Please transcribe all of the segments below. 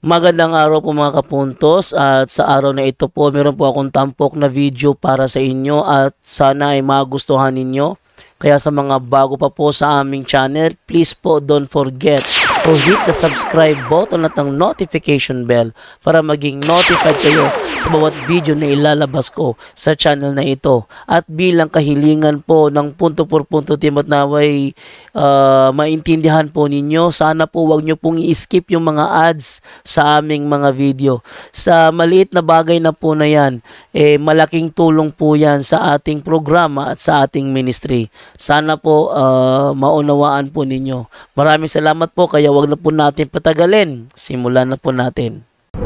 Magandang araw po mga kapuntos, at sa araw na ito po meron po akong tampok na video para sa inyo at sana ay magustuhan ninyo. Kaya sa mga bago pa po sa aming channel, please po don't forget to hit the subscribe button at ang notification bell para maging notified kayo sa bawat video na ilalabas ko sa channel na ito. At bilang kahilingan po ng punto por punto team at naway maintindihan po ninyo, sana po wag nyo pong i-skip yung mga ads sa aming mga video. Sa maliit na bagay na po na yan, malaking tulong po yan sa ating programa at sa ating ministry. Sana po maunawaan po ninyo. Maraming salamat po, kaya wag na po natin patagalin. Simulan na po natin.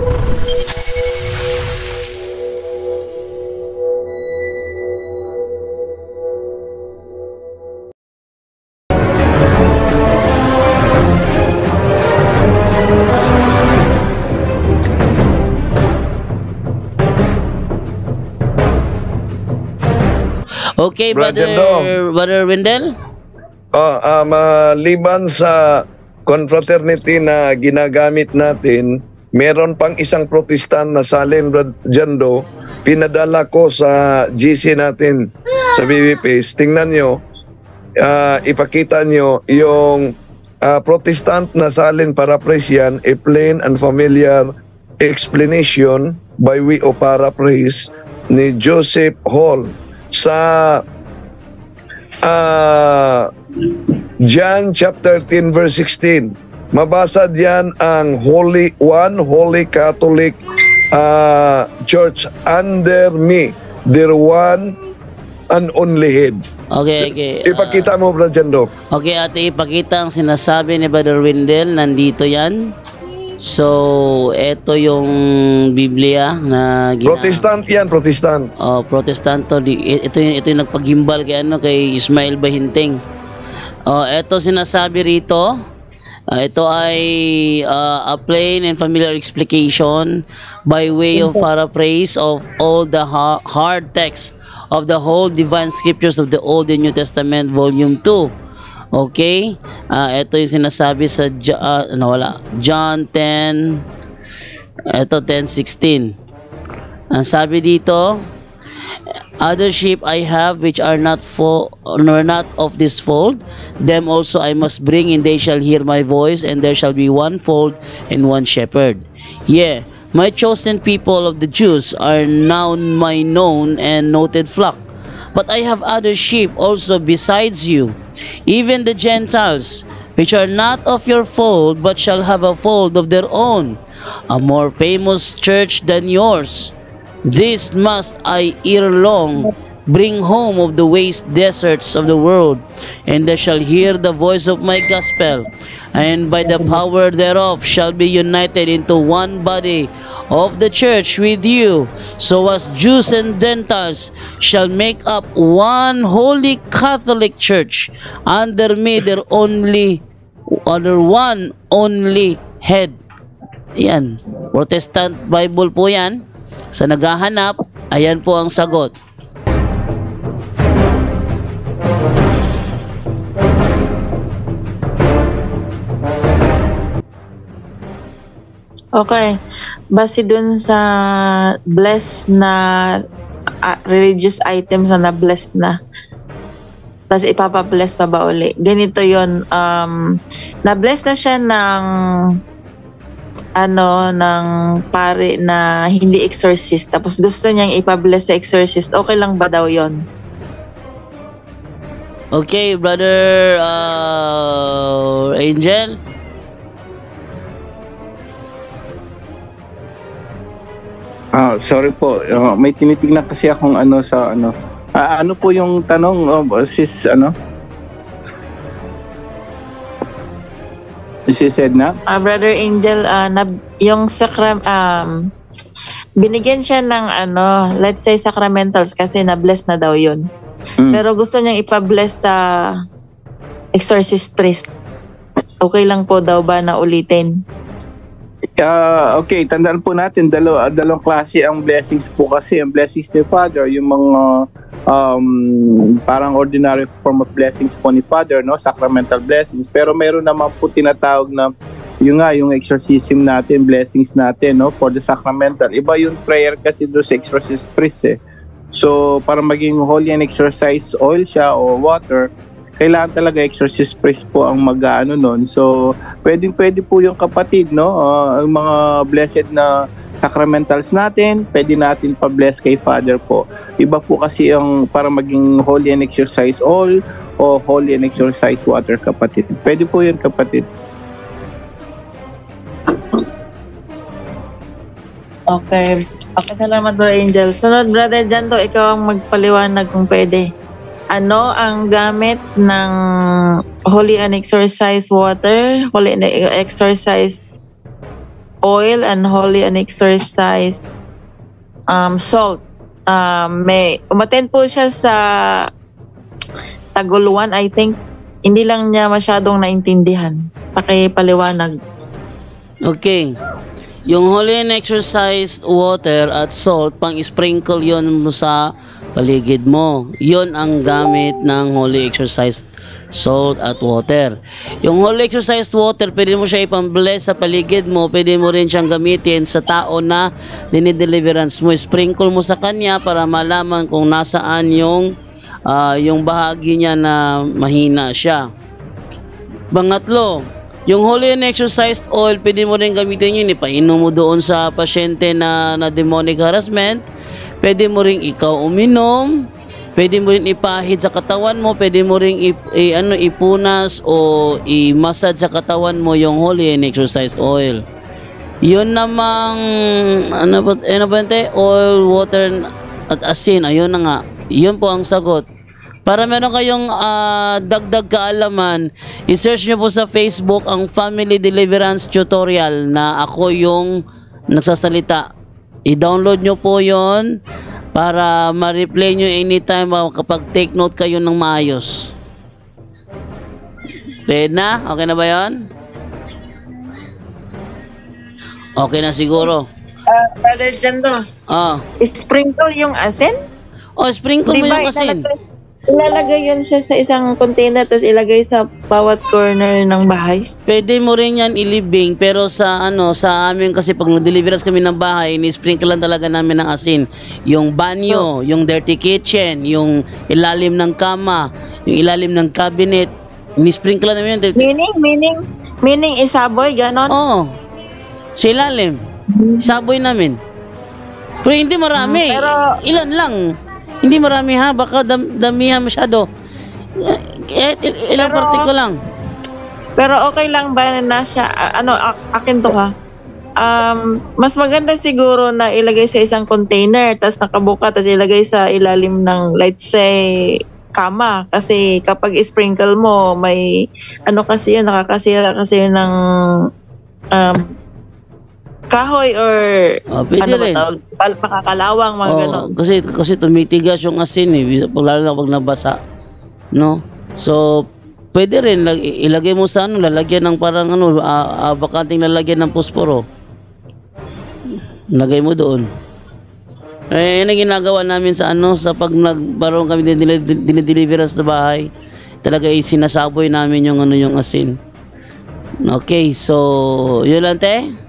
Okay, Brother Wendell? Maliban sa confraternity na ginagamit natin, meron pang isang Protestant na salin, Jando, pinadala ko sa GC natin sa BBPs. Tingnan nyo, ipakita nyo yung Protestant na salin paraphrase yan, a plain and familiar explanation by way of paraphrase ni Joseph Hall sa John chapter 10 verse 16. Mabasa diyan ang Holy Catholic Church under me, their one and only head. Okay. Ipakita mo, Brother Jando. Okay, ate, ipakita ang sinasabi ni Brother Wendell. Nandito yan. So, ito yung Biblia na Protestant yan, Protestant. Oh, Protestant to. Ito yung nagpagimbal kay Ismael Bahinting. Oh, ito sinasabi rito. Ito ay a plain and familiar explication by way of paraphrase of all the hard text of the whole divine scriptures of the Old and New Testament, Volume 2. Okay? Ito yung sinasabi sa John 10. Ito 10:16. Ang sabi dito, other sheep I have which are not of this fold, them also I must bring, and they shall hear my voice, and there shall be one fold and one shepherd. Yeah, my chosen people of the Jews are now my known and noted flock. But I have other sheep also besides you, even the Gentiles, which are not of your fold, but shall have a fold of their own, a more famous church than yours. This must I ere long bring home of the waste deserts of the world, and they shall hear the voice of my gospel, and by the power thereof shall be united into one body of the church with you, so as Jews and Gentiles shall make up one holy Catholic church under me, under one only head. Yan, Protestant Bible po yan. Sa naghahanap, ayan po ang sagot. Okay. Base dun sa blessed na religious items na blessed na. Tapos ipapabless pa ba uli? Ganito yon, na-bless na siya ng ng pare na hindi exorcist. Tapos gusto niyang ipabless sa exorcist. Okay lang ba daw yon? Okay, Brother Angel. Sorry po. May tinitingnan kasi akong sa ano po yung tanong, sis Sis Edna? Brother Angel, yung binigyan siya ng let's say sacramentals kasi na-bless na daw yun. Pero gusto niyang ipa-bless sa exorcist priest. Okay lang po daw ba na ulitin? Okay, tandaan po natin dalawang klase ang blessings po kasi. Ang blessings ni Father, yung mga parang ordinary form of blessings po ni Father, no? Sacramental blessings. Pero meron naman po tinatawag na yung nga, yung exorcism natin, blessings natin, no, for the sacramental. Iba yung prayer kasi doon sa exorcist priest eh. So, para maging holy and exorcise oil siya o water, kailangan talaga exorcist priest po ang mag-ano nun. So, pwede po yung kapatid, no, ang mga blessed na sacramentals natin, pwede natin pa-bless kay Father po. Iba po kasi ang para maging holy and exorcise oil o holy and exorcise water, kapatid. Pwede po yun, kapatid. Okay. Okay, salamat Brother Angel. Sunod, Brother Jando, ikaw ang magpaliwanag kung pwede. Ano ang gamit ng Holy and Exorcise Water, Holy and Exorcise Oil, and Holy and Exorcise Salt? May umattend po siya sa Taguluan, I think. Hindi lang niya masyadong naintindihan. Pakipaliwanag. Okay. Yung holy and exorcised water at salt, pang-sprinkle yon mo sa paligid mo. Yon ang gamit ng holy exorcised salt at water. Yung holy exorcised water, pwede mo siya ipang-bless sa paligid mo, pwede mo rin siyang gamitin sa tao na dinideliverance mo. Sprinkle mo sa kanya para malaman kung nasaan yung bahagi niya na mahina siya. Pangatlo, yung holy and exorcised oil, pwede mo rin gamitin yun, ipainom mo doon sa pasyente na demonic harassment. Pwede mo rin ikaw uminom, pwede mo rin ipahid sa katawan mo, pwede mo rin ipunas o i-massage sa katawan mo yung holy and exorcised oil. Yun namang ano ba oil, water at asin, ayun na nga. Yun po ang sagot. Para meron kayong dagdag kaalaman, i-search nyo po sa Facebook ang Family Deliverance Tutorial na ako yung nagsasalita. I-download nyo po yon para ma-replay nyo anytime kapag take note kayo ng maayos. Pwede na? Okay na ba yon? Okay na siguro. Brother Jando, sprinkle yung asin? Sprinkle mo yung asin. Ilalagay yun siya sa isang container tapos ilagay sa bawat corner ng bahay. Pwede mo rin yan ilibing, pero sa amin kasi pag nag-deliverance kami ng bahay, ni-sprinkle lang talaga namin ng asin. Yung banyo, yung dirty kitchen, yung ilalim ng kama, yung ilalim ng cabinet, ni-sprinkle lang namin yun. Meaning isaboy, ganon? Oo. Sa ilalim. Isaboy namin. Pero hindi marami. Pero ilan lang. Hindi marami ha, baka damihan masyado. Ilang partiko lang. Pero okay lang ba na siya, akin to ha. Mas maganda siguro na ilagay sa isang container, tas nakabuka, tas ilagay sa ilalim ng, let's say, kama. Kasi kapag sprinkle mo, may, kasi yun, nakakasira kasi yun ng, kahoy or pwede rin. Makakalawang, mga gano'n. Kasi tumitigas yung asin lalo na pag nabasa, no? So pwede rin ilagay mo sa lalagyan ng parang bakanting lalagyan ng posporo. Lagay mo doon. Yan ang ginagawa namin sa pag nagbaroon kami dinideliverance sa bahay. Talaga sinasaboy namin yung yung asin. Okay, so yun lang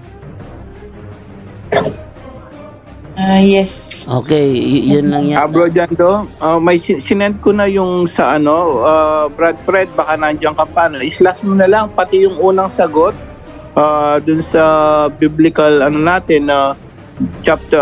yes. Okay, yun lang yan. Bro Jando, may sinend ko na yung sa Brad Fred, baka nandiyan ka pa. Islas mo na lang pati yung unang sagot dun sa biblical natin chapter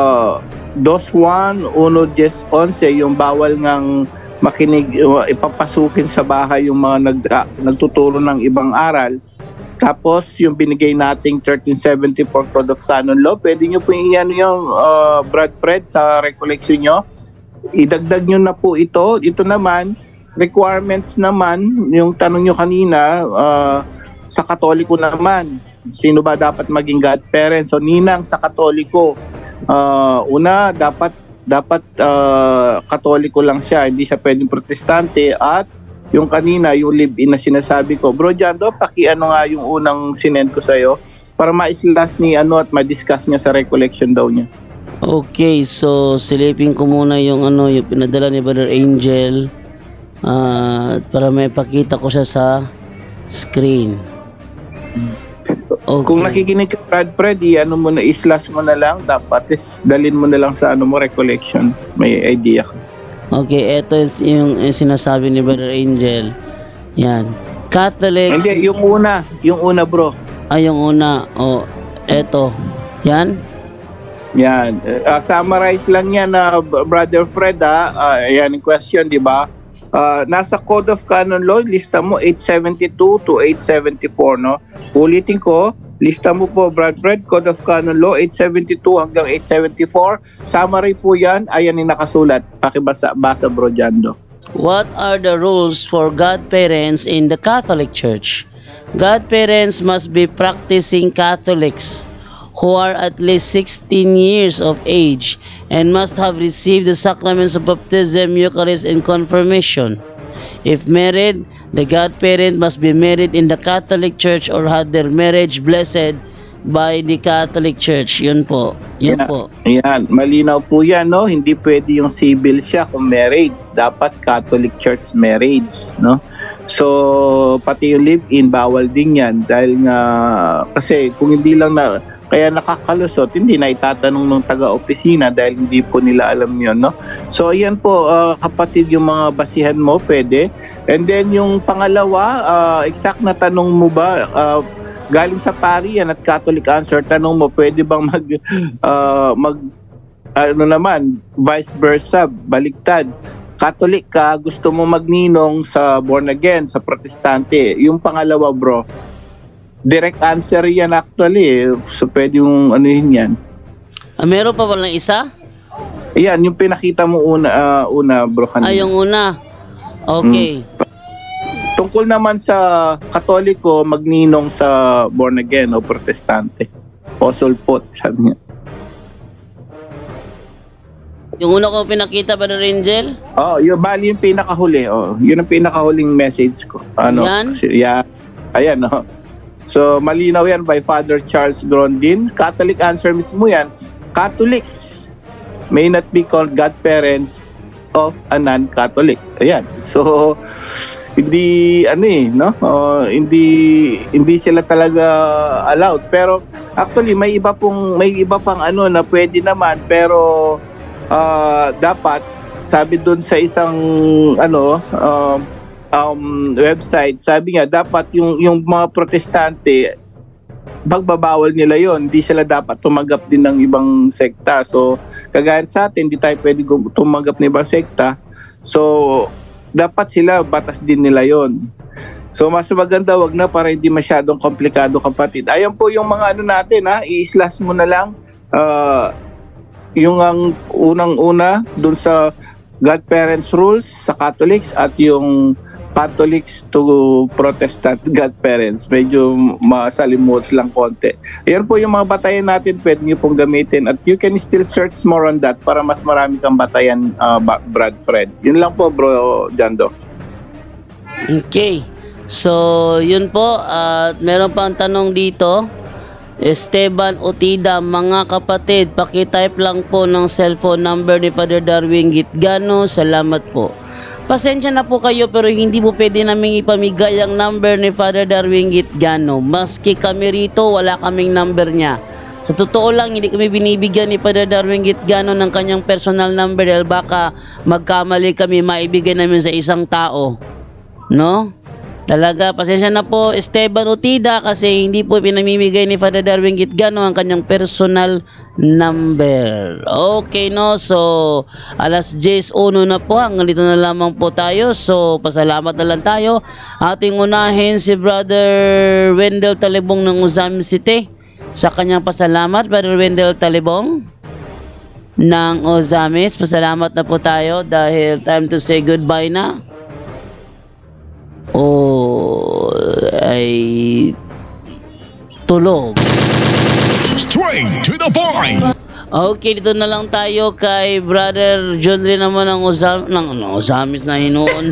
2:1, 1:11, yung bawal ngang makinig, ipapasukin sa bahay yung mga nagtuturo ng ibang aral. Tapos yung binigay nating 1374 Code of Canon Law, pwede nyo po iyan yung Brad Fred sa recollection nyo. Idagdag nyo na po ito. Ito naman, requirements naman, yung tanong nyo kanina, sa Katoliko naman. Sino ba dapat maging godparent? So ninang sa Katoliko, una, dapat Katoliko lang siya, hindi siya pwedeng protestante. At yung kanina, yung live-in na sinasabi ko. Bro Jando, nga yung unang sinend ko sa'yo para ma-islas ni at ma-discuss niya sa recollection daw niya. Okay, so silipin ko muna yung yung pinadala ni Brother Angel para may pakita ko siya sa screen. Okay. Kung nakikinig ka, Brad Fred, ano mo na, islas mo na lang, dapat is dalin mo na lang sa ano mo, recollection. May idea ka. Okay, ito yung sinasabi ni Brother Angel. Yan. Catholics. Hindi, yung una bro. Yung una. Eto. Yan. Yan. Summarize lang yan na Brother Fred yan yung question, di ba? Nasa Code of Canon Law, lista mo 872 to 874, no? Ulitin ko, lista mo po, Brad Fred, Code of Canon Law, 872 hanggang 874. Summary po yan, ayan yung nakasulat. Pakibasa, Bro Jando. What are the rules for godparents in the Catholic Church? Godparents must be practicing Catholics who are at least 16 years of age and must have received the sacraments of baptism, Eucharist, and confirmation. If married, the godparent must be married in the Catholic Church or had their marriage blessed by the Catholic Church. Yun po. Yun po. Yan. Malinaw po yan, no? Hindi pwede yung civil siya kung marriage. Dapat Catholic Church marriage, no? So, pati yung live-in, bawal din yan. Dahil nga, kasi kung hindi lang na, kaya nakakalusot, hindi na itatanong ng taga-opisina dahil hindi po nila alam yun, no? So, yan po, kapatid, yung mga basihan mo, pwede. And then, yung pangalawa, exact na tanong mo ba, galing sa pari yan at Catholic answer, tanong mo, pwede bang ano naman, vice versa, baliktad. Catholic ka, gusto mo magninong sa born again, sa protestante. Yung pangalawa, bro, direct answer yan actually. So, pwede yung ano yun yan. Meron pa walang isa? Yan, yung pinakita mo una bro, kanina. Yung una. Okay. Tungkol naman sa Katoliko, magninong sa born again o protestante. Apostle Pot, sabi niya. Yung una ko pinakita ba na Angel? Yung bali yung pinakahuli. Yun ang pinakahuling message ko. Yan? Ayan, So, malinaw yan by Father Charles Grondin. Catholic answer mismo yan. Catholics may not be called godparents of a non-Catholic. Ayan. So, hindi hindi sila talaga allowed. Pero actually may iba pang na pwede naman, pero dapat sabi doon sa isang website, sabi nga dapat yung mga protestante bagbabawal nila yon, hindi sila dapat tumanggap din ng ibang sekta. So kagaya sa atin, hindi tayo pwede tumanggap ng ibang sekta. So dapat sila, batas din nila yon. So mas maganda wag na, para hindi masyadong komplikado, kapatid. Ayan po yung mga natin, i-slash mo na lang yung ang unang-una dun sa godparents rules sa Catholics at yung Catholics to Protestant godparents. Medyo masalimot lang konti. Ayan po yung mga batayan natin, pwede nyo pong gamitin at you can still search more on that para mas marami kang batayan, Brad Fred. Yun lang po, bro Jando. Okay. So, yun po. Meron pang tanong dito. Esteban Otida, mga kapatid, pakitype lang po ng cellphone number ni Father Darwin Gitgano. Salamat po. Pasensya na po kayo, pero hindi po pwede namin ipamigay ang number ni Father Darwin Gitgano. Maski kami rito, wala kaming number niya. Sa totoo lang, hindi kami binibigyan ni Father Darwin Gitgano ng kanyang personal number dahil baka magkamali kami, maibigay namin sa isang tao. No? Talaga, pasensya na po, Esteban Otida, kasi hindi po pinamimigay ni Father Darwin Gitgano ang kanyang personal number. Okay, no? So, 10:01 na po. Hanggang dito na lamang po tayo. So, pasalamat na lang tayo. Ating unahin si Brother Wendell Talibong ng Uzamis City. Sa kanyang pasalamat, Brother Wendell Talibong ng Uzamis. Pasalamat na po tayo dahil time to say goodbye na. Ay tulog. Straight to the point. Okay, dito na lang tayo kay Brother John rin naman ng Uzamis na hinuon.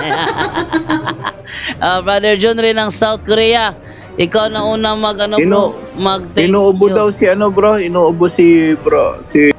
Brother John rin ng South Korea. Ikaw na una inuubo daw si bro, inuubo si